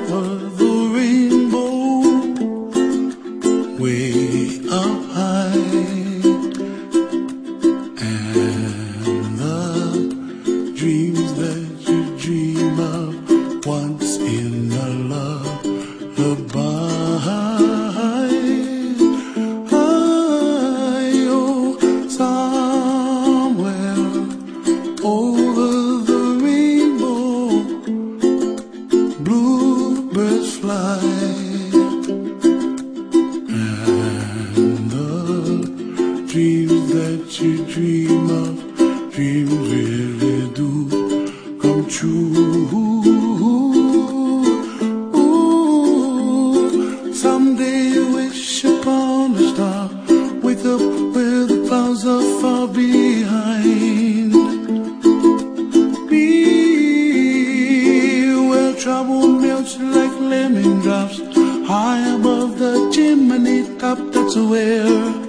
over the rainbow, way up high, and the dreams that you dream of once in a lullaby. Bluebirds fly, and the dreams that you dream of, dreams really do come true. Ooh, someday you wish upon a star, wake up where the clouds are far behind. Trouble melts like lemon drops high above the chimney top. That's where